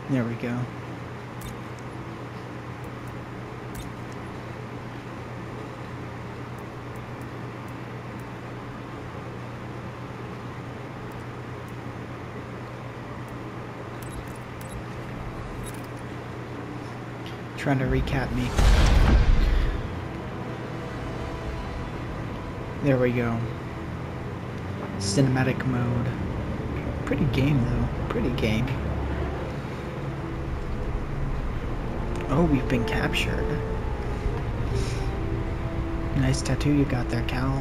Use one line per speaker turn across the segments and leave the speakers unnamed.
There we go. Trying to recap me. There we go. Cinematic mode. Pretty game though. Pretty game. Oh, we've been captured. Nice tattoo you got there, Cal.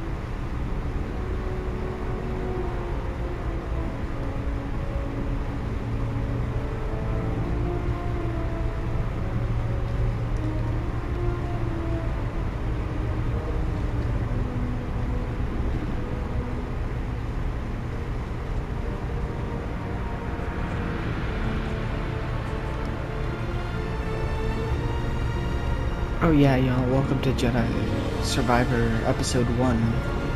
Oh yeah, y'all, welcome to Jedi Survivor Episode 1.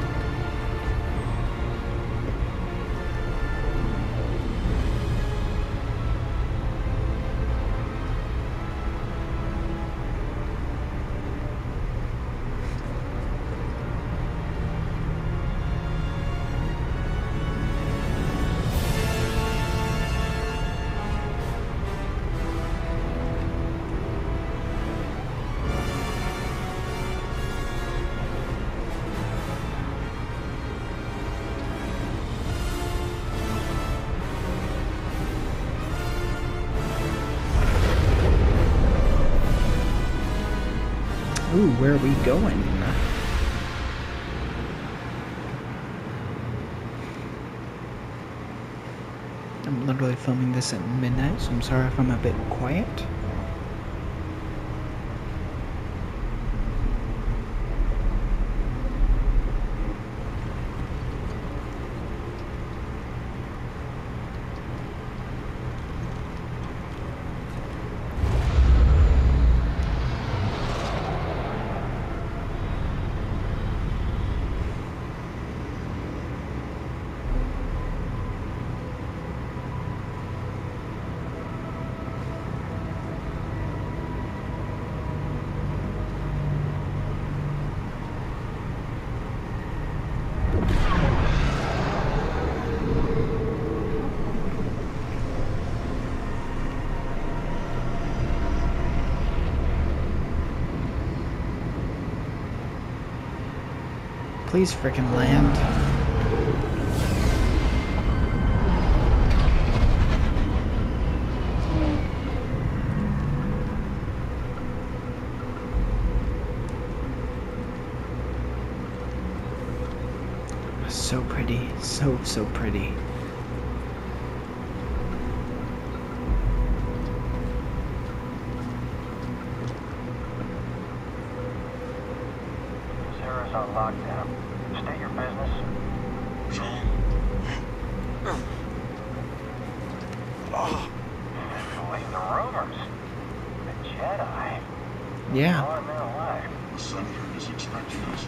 Ooh, where are we going? I'm literally filming this at midnight, so I'm sorry if I'm a bit quiet. Please frickin' land. So pretty, so pretty.
Sarah's on lockdown. State your business. Believe the rumors. The Jedi.
Yeah.
How are men alive?
The senator is expecting us.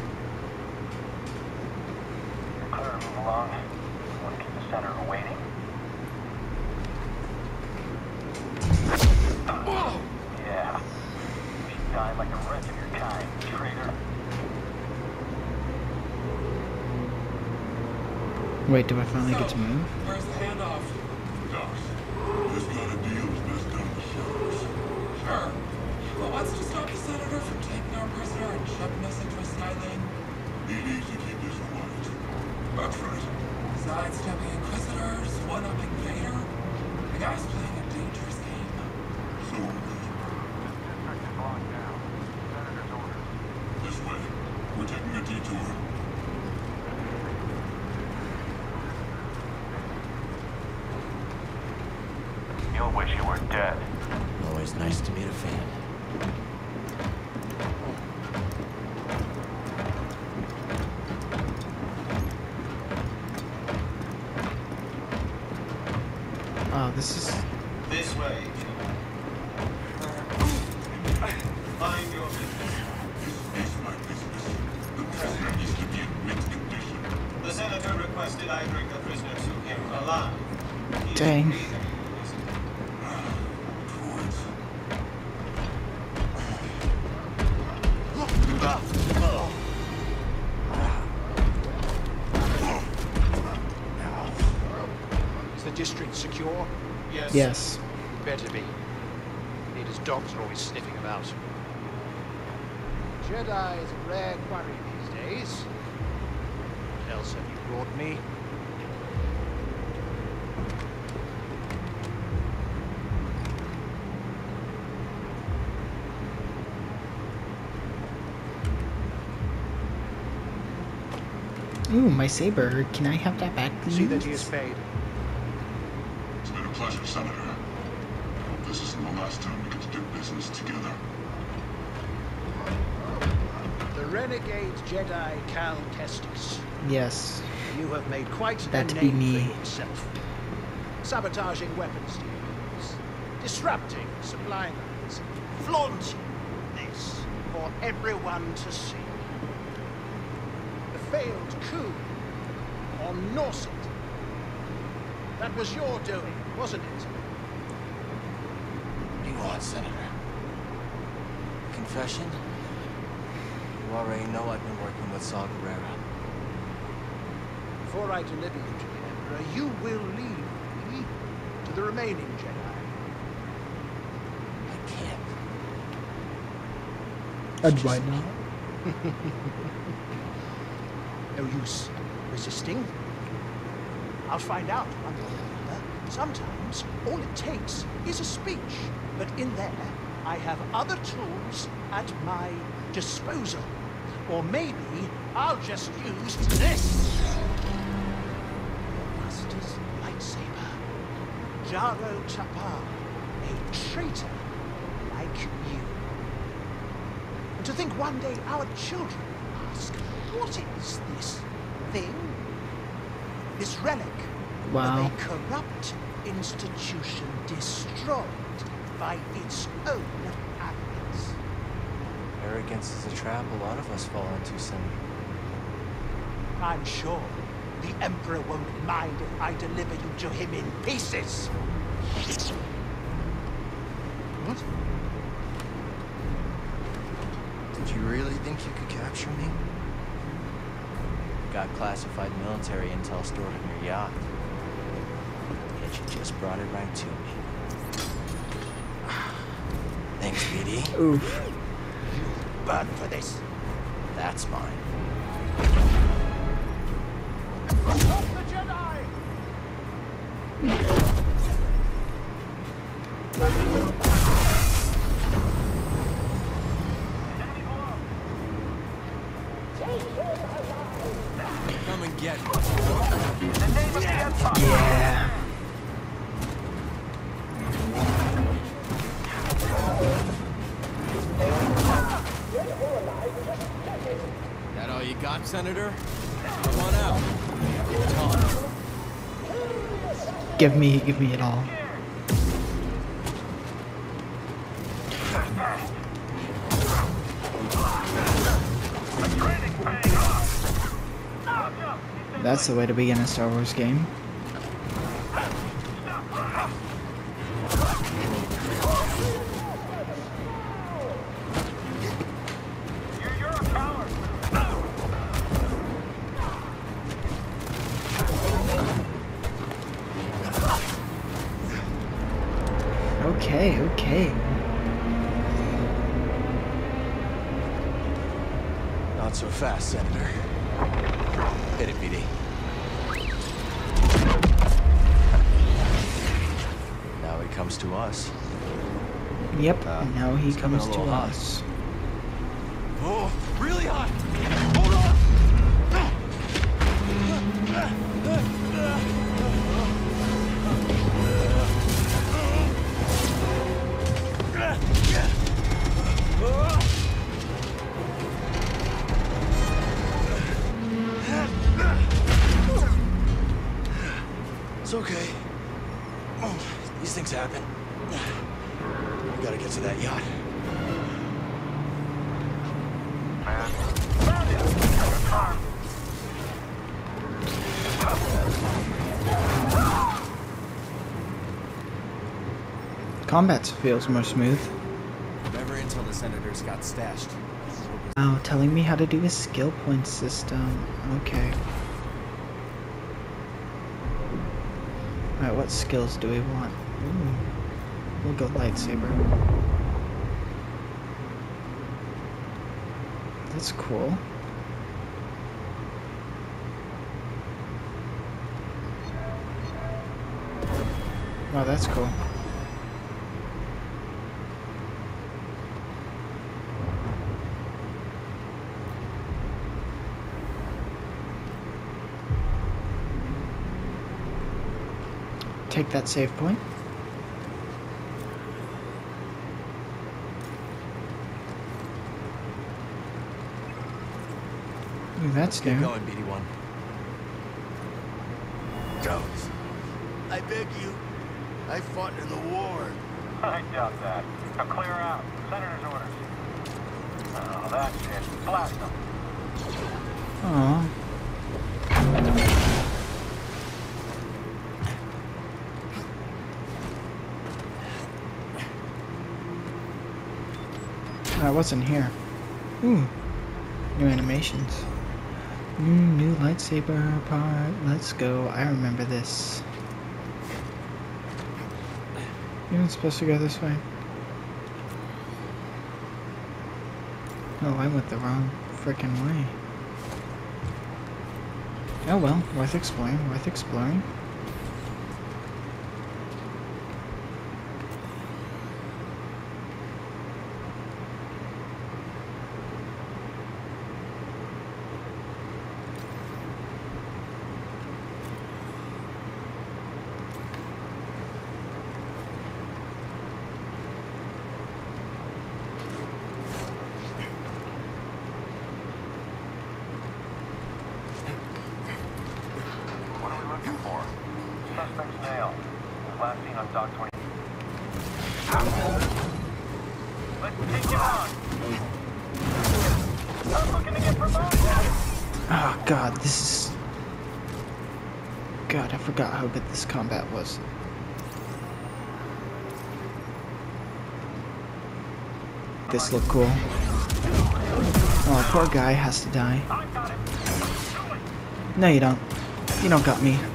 You're clear to move along. Want to keep the senator waiting? Yeah. You should die like the rest of your kind, traitor.
Wait, do I finally get to move?
Where's the handoff?
Doc, just got a deal is best done to service.
Sure. But what's to stop the senator from taking our prisoner and shoving us into a skylane?
He needs to keep this quiet. That's right.
Sidestepping inquisitors, one-upping Vader? The guy's playing a dangerous game.
So are we.
District is locked down. Senator's orders.
This way. We're taking a detour.
You'll wish you were dead.
Always nice to meet a fan.
Oh, this is...
This way. Mind your business.
This is my business. The prisoner needs to be in mint condition.
The senator requested I bring the prisoner to him alive. He is
Dang.
breathing. Yes.
Yes.
Better be. Leader's dogs are always sniffing about. Jedi is a rare quarry these days. What else have you brought me?
Ooh, my saber. Can I have that back, please?
See that he is paid.
It's been a pleasure, Senator. I hope this isn't the last time we get to do business together.
The renegade Jedi Cal Kestis.
Yes.
You have made quite
That
a
be
name
me.
for yourself. Sabotaging weapons deals, disrupting supply lines, flaunting this for everyone to see. The failed coup on Norset. That was your doing, wasn't it?
What do you want, Senator? Confession? You already know I've been working with Saw Gerrera.
Before I deliver you to the Emperor, you will lead me to the remaining Jedi.
I can't.
And why not?
No use resisting. I'll find out one way or another. Sometimes all it takes is a speech, but in there I have other tools at my disposal. Or maybe I'll just use this. Master's lightsaber. Jaro Tapal, a traitor like you. And to think one day our children will ask, what is this thing? This relic
Wow.
of a corrupt institution destroyed by its own actors.
Arrogance is a trap a lot of us fall into, Senator.
I'm sure the Emperor won't mind if I deliver you to him in pieces. What?
Did you really think you could capture me? Got classified military intel stored on your yacht. Yet you just brought it right to me. Thanks, BD.
Oof.
Burn for this.
That's mine.
Stop the Jedi!
Come and get me.
Yeah.
That all you got, Senator? Come on out. Talk.
Give me it all. That's the way to begin a Star Wars game.
You're a coward.
Okay, okay.
Not so fast, Senator. Hit it, BD. Now he comes to us.
Yep, and now he
it's coming
comes
a
to
little hot.
us.
Oh, really hot! Hold on! It's okay. These things happen. We gotta get to that yacht.
Combat feels more smooth.
Never until the senators got stashed.
Oh, telling me how to do a skill point system. Okay. Alright, what skills do we want? Ooh. We'll go lightsaber. That's cool. Wow, that's cool. Take that save point. Ooh, that's
Get
new.
going, BD1.
Jones, I beg you. I fought in the war.
I doubt that. Now clear out. Senator's orders. Oh, that's it. Blast them.
Aww. I wasn't here. Ooh. New animations. New lightsaber part. Let's go. I remember this. You're not supposed to go this way. Oh, I went the wrong frickin' way. Oh well, worth exploring, worth exploring.
What are we looking for? Suspect's nailed. Last seen on Dock 20. Let's take him on. I'm looking to get promoted.
Oh god, this is... God, I forgot how good this combat was. This looked cool. Oh, poor guy has to die.
I got him.
No, you don't. You don't got me.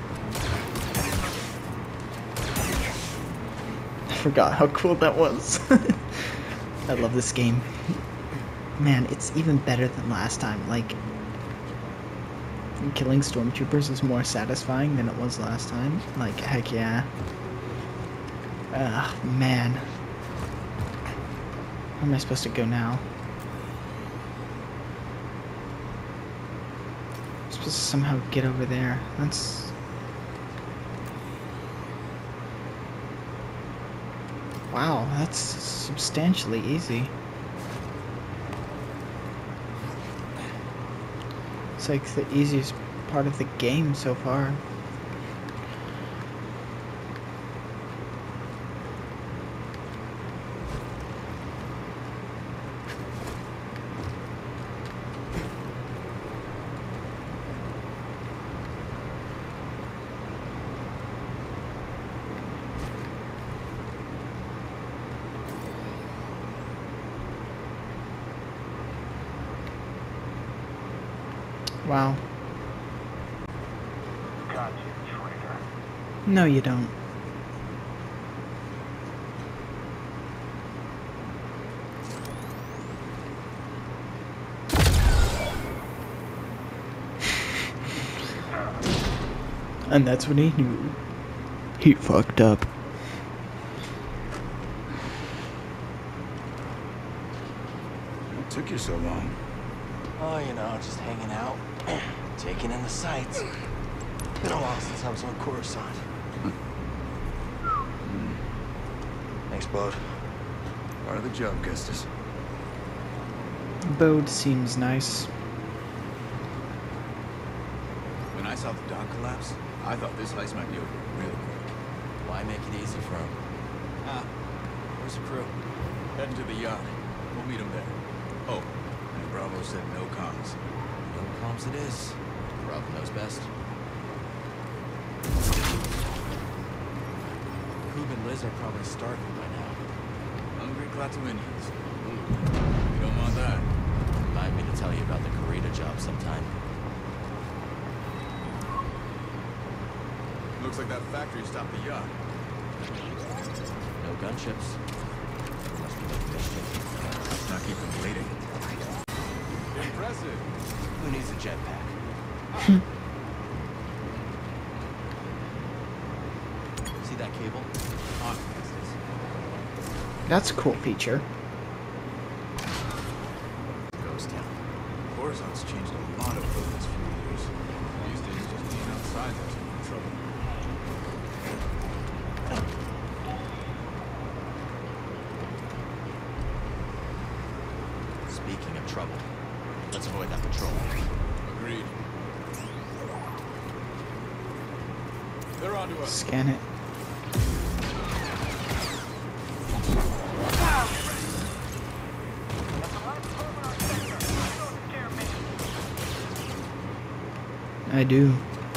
I forgot how cool that was. I love this game. Man, it's even better than last time. Like, killing stormtroopers is more satisfying than it was last time. Like, heck yeah. Ugh, man. Where am I supposed to go now? I'm supposed to somehow get over there. That's... Wow, that's substantially easy. It's like the easiest part of the game so far. Wow.
Got you, traitor.
No, you don't. And that's when he knew. He fucked up.
What took you so long?
Oh, you know, just hanging out, taking in the sights. Been a while since I was on Coruscant. Thanks, Bode.
Part of the job, Custis.
Bode seems nice.
When I saw the dock collapse, I thought this heist might be over real quick.
Why make it easy for him?
Ah, where's the crew? Heading to the yacht. We'll meet them there. Oh, and Bravo said no comms.
No comms it is. Bravo knows best. Coop and Liz are probably starving by now.
Hungry Klatooinians. Ooh, we don't want that.
Remind me to tell you about the Karita job sometime.
Looks like that factory stopped the yacht.
No gunships. Must be like mischief.
Let's not keep them waiting. Impressive.
Who needs a jetpack? See that cable? On fastest.
That's a cool feature.
Ghost town.
Coruscant's changed a lot over the last few years. These days, just being outside is trouble.
Speaking of trouble, let's avoid that patrol.
Agreed. They're onto us.
Scan it. I do.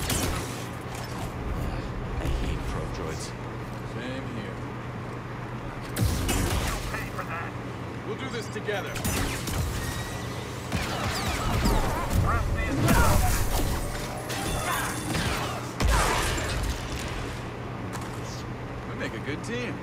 I hate probe droids.
Same here. We'll do this together. We make a good team.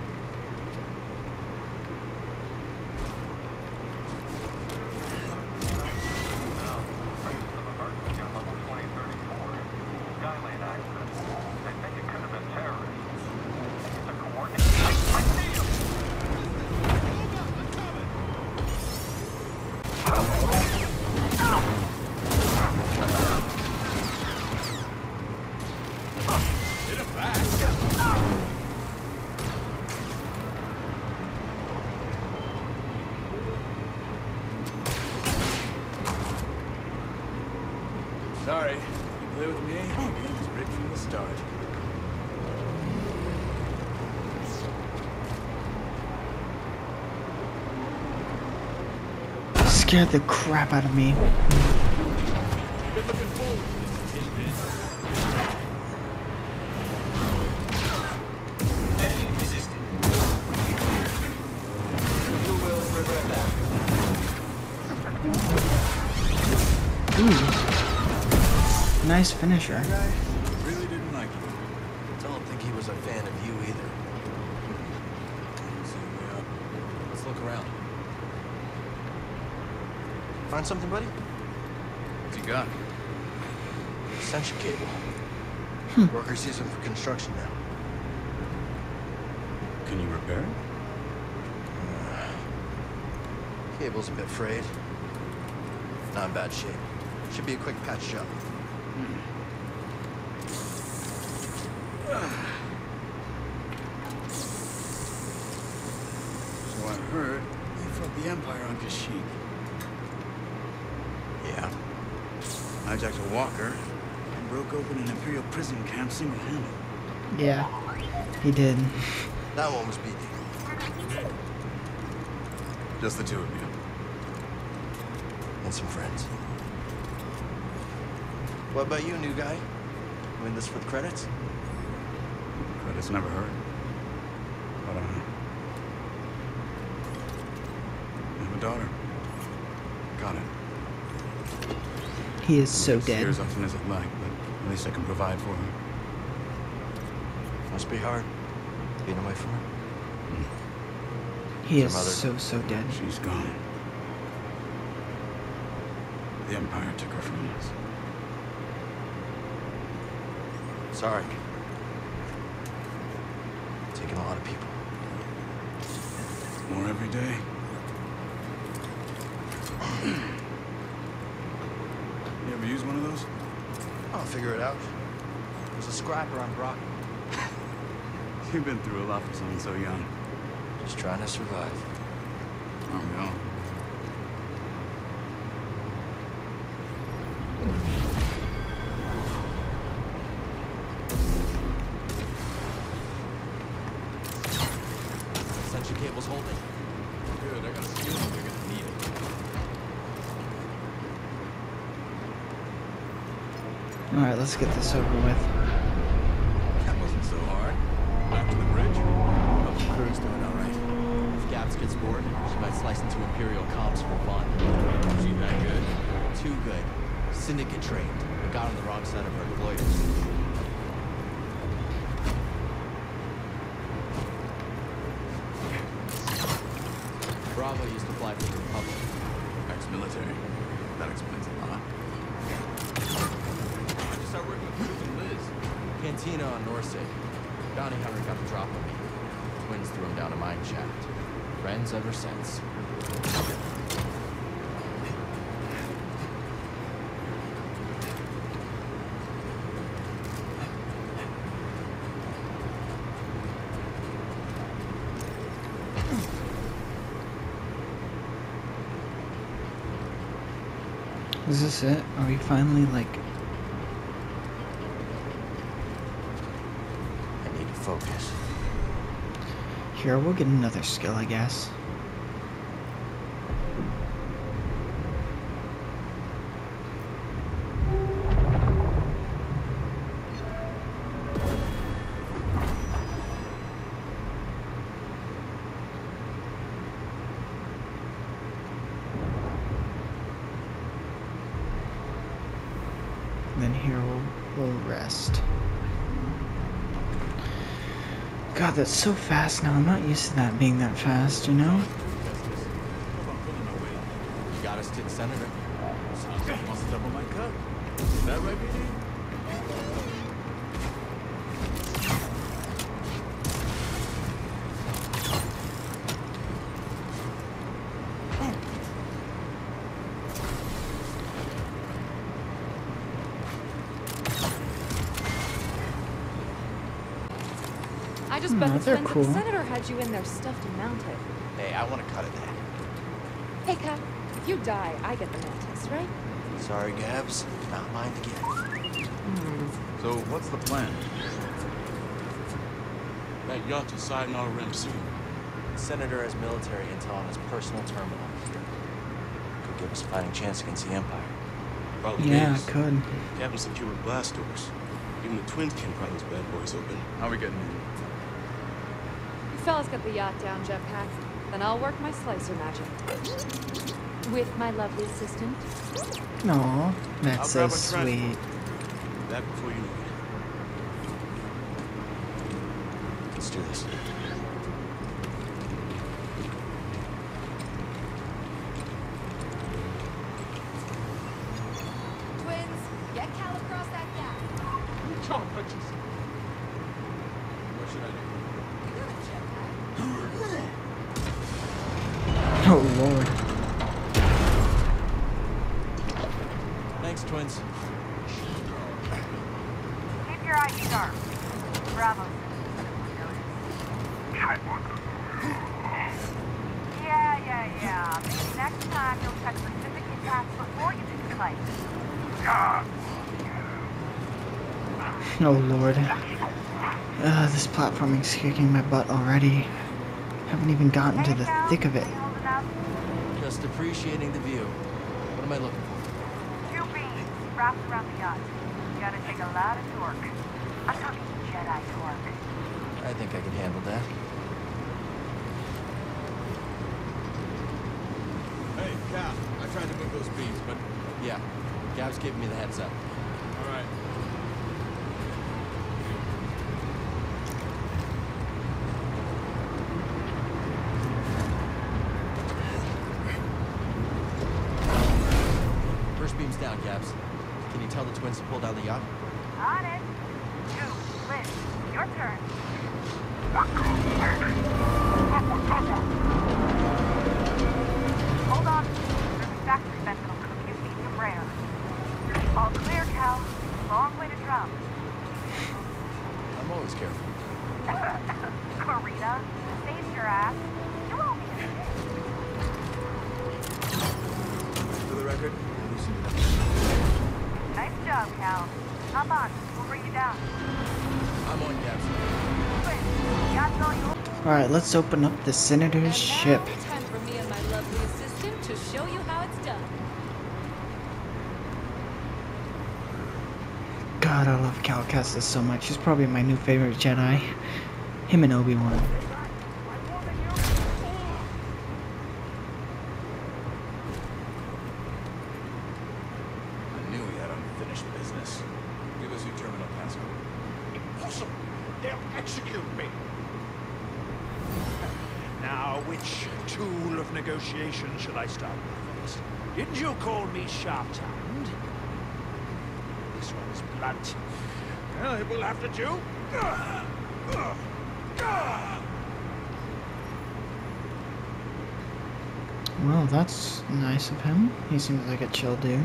Sorry, you play with me, the game is rigged from the start.
Scared the crap out of me.
Been looking forward to this tidbit.
Enemy resistant.
You will regret that.
Ooh. Nice finisher.
Really didn't like you.
Don't think he was a fan of you either.
See me up.
Let's look around. Find something, buddy?
What's he got?
Extension cable. Workers use them for construction now.
Can you repair it?
Cable's a bit frayed. Not in bad shape. Should be a quick patch job.
So I heard they fought the Empire on Kashyyyk.
Yeah.
Hijacked a walker and broke open an Imperial prison camp single-handed.
Yeah, he did.
That one was BD.
Just the two of you.
And some friends. What about you, new guy? You in this for the credits?
Credits never hurt. But I have a daughter. Got it.
He is so dead.
As often as I'd like, but at least I can provide for her.
Must be hard. Being away from her.
He is
Her mother.
so dead.
She's gone. The Empire took her from us.
Sorry. Taking a lot of people.
More every day. You ever use one of those?
I'll figure it out. There's a scrapper on Brock.
You've been through a lot for someone so young.
Just trying to survive.
Aren't we all?
Extension cable's holding.
Good, I got a feeling you're gonna need it.
Alright, let's get this over with.
That wasn't so hard. Back to the bridge.
Hope the crew's doing all right. If Gabs gets bored, she might slice into Imperial comms for fun.
Is she that good?
Too good. Syndicate trained, but got on the wrong side of her employers.
Bravo used to fly for the Republic.
Ex-military. That explains a lot. I just started working with Cruz and Liz.
Cantina on Norsay. Bounty hunter got the drop on me. Twins threw him down a mine shaft. Friends ever since.
Is this it? Are we finally like...
I need to focus.
Here, we'll get another skill, I guess. Then here we'll rest. God, that's so fast now. I'm not used to that being that fast, you know?
You got us to the Senator.
Sounds like he wants to double my cut. Is that right, BD?
I just bet the
they're
twins
cool.
the Senator had you in there stuffed and mounted.
Hey, I want to cut it there.
Hey, Cap, if you die, I get the mantis, right?
Sorry, Gabs. Not mine to give.
So, what's the plan?
That yacht is sighting our rim soon.
The Senator has military intel on his personal terminal here. Could give us a fighting chance against the Empire.
Probably
Yeah,
is.
I could.
Captain secured blast doors. Even the twins can't pry those bad boys open.
How are we getting in?
You fellas got the yacht down, Jetpack. Then I'll work my slicer magic. With my lovely assistant.
Aw, that's so
I'll grab a
sweet.
Back before you know it.
Let's do this.
Twins, get Cal across that gap.
John Hutchins.
What should I do?
Oh, Lord.
Thanks, twins.
Keep your eyes sharp. Bravo. Yeah. Maybe next time you'll check specific impacts before you do the fight.
Oh, Lord. This platforming's kicking my butt already. Haven't even gotten to the thick of it.
Just appreciating the view. What am I looking for?
2 beams wrapped around the yacht. You gotta take a lot of torque. I'm talking Jedi torque.
I think I can handle that.
Hey, Cap. I tried to move those beams, but...
Yeah, Gab's giving me the heads up.
All right.
First beam's down, Gabs. Can you tell the twins to pull down the yacht?
On it. 2, Liz, your turn. Hold on. There's a factory vent that'll cook you medium rare. All clear, Cal. Long way to drop.
I'm always careful.
Karina, save your ass. You owe me a
For the record, I loosened it up.
Nice job, Cal. Hop on. We'll bring you down.
I'm on, Gabs.
Quick. Yacht's all yours.
Alright, let's open up the Senator's ship.
Time for me and my lovely assistant to show you how it's done.
God, I love Cal Kestis so much. He's probably my new favorite Jedi. Him and Obi-Wan.
I knew we had unfinished business. Give us your terminal passcode.
Impossible. They'll execute me. Now, which Which tool of negotiation should I start with? Didn't you call me sharp-tongued? This one's blunt. Well, it will have to do.
Well, that's nice of him. He seems like a chill dude.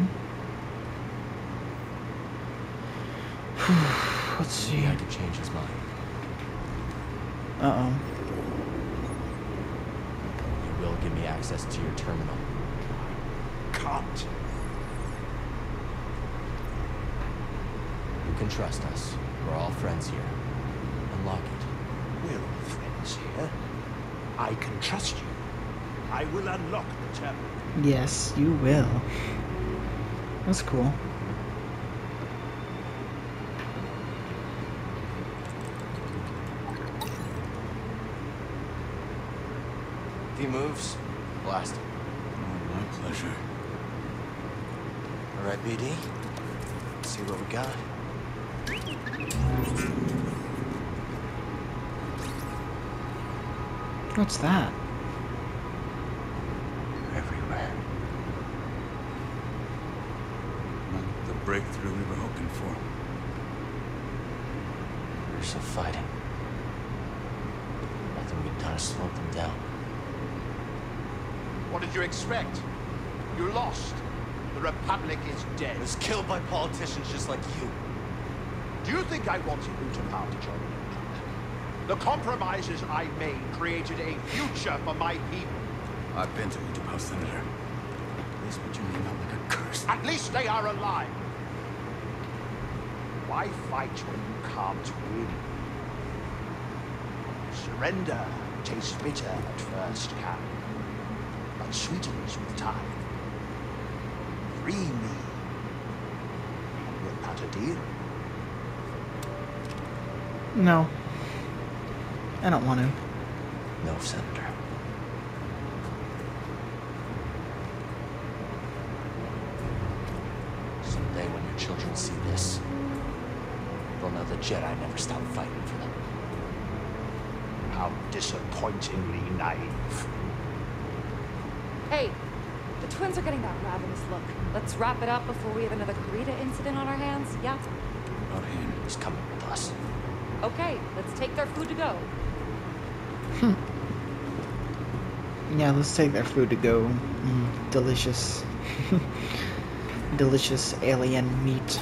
Let's see.
Maybe I could change his mind.
Uh-oh.
You will give me access to your terminal.
Can't.
You can trust us. We're all friends here. Unlock it.
We're all friends here. I can trust you. I will unlock the terminal.
Yes, you will. That's cool.
If he moves, blast him.
Oh, my pleasure.
All right, BD. Let's see what we got.
What's that?
Everywhere.
Not the breakthrough we were hoping for.
They're still fighting. Nothing we've done has slowed them down.
What did you expect? You lost. The Republic is dead.
It was killed by politicians just like you.
Do you think I wanted you to part to join the Empire? The compromises I made created a future for my people.
I've been to Utapau, Senator. Please put your name out like a curse.
At least they are alive. Why fight when you can't win? Surrender tastes bitter at first, Cal, but sweetens with time. Free me, and we'll cut a deal.
No. I don't want to.
No, Senator. Someday when your children see this, they'll know the Jedi never stopped fighting for them.
How disappointingly naive.
Hey, the twins are getting that ravenous look. Let's wrap it up before we have another Karita incident on our hands, yeah?
About him.
He's coming with us.
Okay, let's take their food to go.
Yeah, let's take their food to go. Delicious. Delicious alien meat.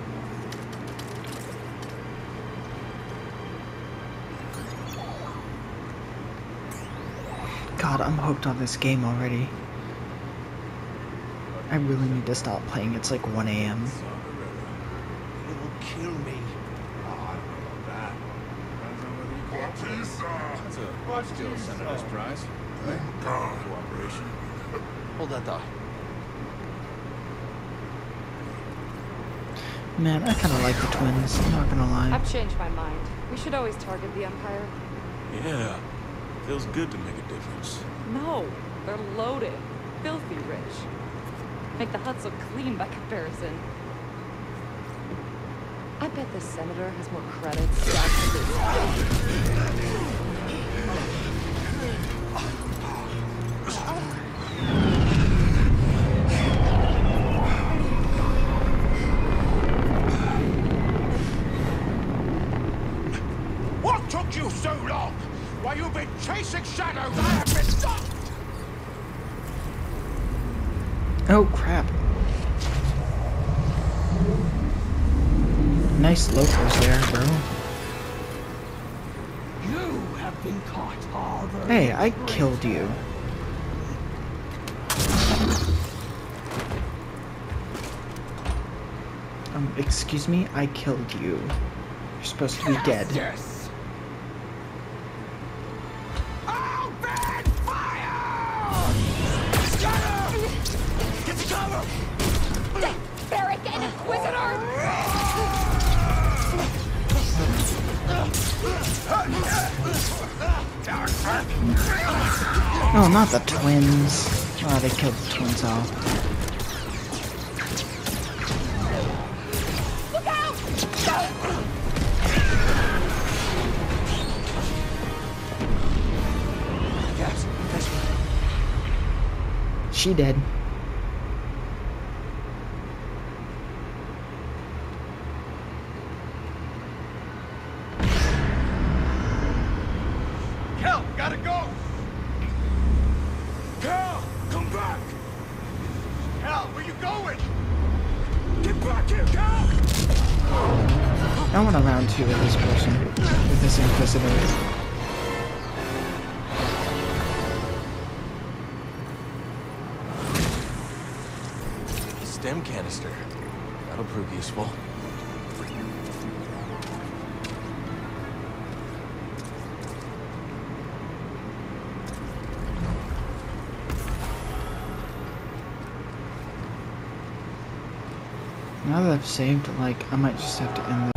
God, I'm hooked on this game already. I really need to stop playing. It's like 1 a.m.
It will kill me.
That's a still Senator's prize. Right? Cooperation.
Hold that thought.
Man, I kind of like the twins. I'm not gonna lie.
I've changed my mind. We should always target the Empire.
Yeah. Feels good to make a difference.
No, they're loaded. Filthy rich. Make the Hutt look clean by comparison. I bet this senator has more credits stacked to this.
What took you so long? While you've been chasing shadows, I have been stopped!
Oh, crap. Nice locals there, bro.
You have been caught harboring.
Hey, I killed you. Excuse me? I killed you. You're supposed to be dead.
Yes. Open fire! Get to cover!
Barrick and Inquisitor!
Oh, not the twins. Oh, they killed the twins off.
Look out!
Yes, that's
She dead.
Cal, gotta go! Cal, come back! Cal, where you going? Get back here, Cal!
I want a round 2 with this person, with this Inquisitor.
Stem canister. That'll prove useful.
Now that I've saved, like, I might just have to end